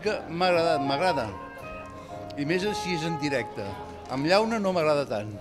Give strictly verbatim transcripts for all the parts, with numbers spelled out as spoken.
música m'ha agradat, m'agrada. I més si és en directe. Amb llauna no m'agrada tant.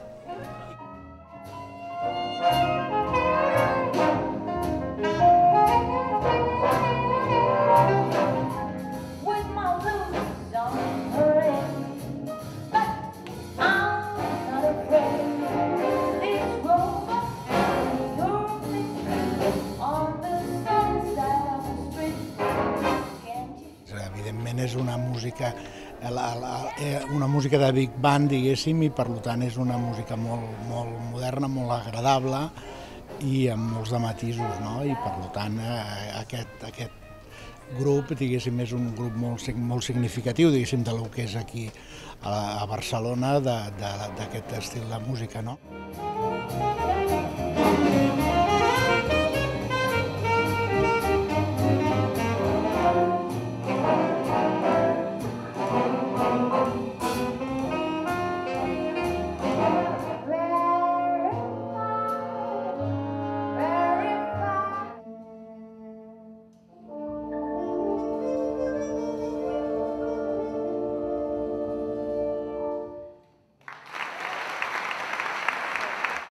Evidentment és una música, una música de big band, diguéssim, i per tant és una música molt, molt moderna, molt agradable i amb molts de matisos, no? I per tant aquest, aquest grup, diguéssim, és un grup molt, molt significatiu, diguéssim, del que és aquí a Barcelona, d'aquest estil de música, no?